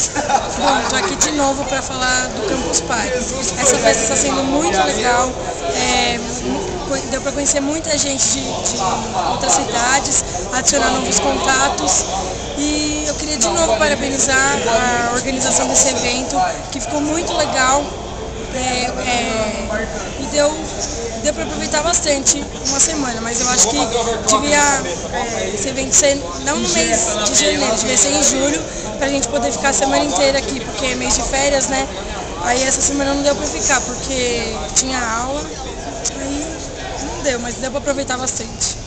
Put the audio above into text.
todos. Bom, estou aqui de novo para falar do Campus Party. Essa festa está sendo muito legal, deu para conhecer muita gente de outras cidades, adicionar novos contatos e eu queria de novo parabenizar a organização desse evento, que ficou muito legal e deu para aproveitar bastante uma semana, mas eu acho que devia esse evento ser não no mês de janeiro, devia ser em julho, para a gente poder ficar a semana inteira aqui, porque é mês de férias, né? Aí essa semana não deu para ficar, porque tinha aula, aí não deu, mas deu para aproveitar bastante.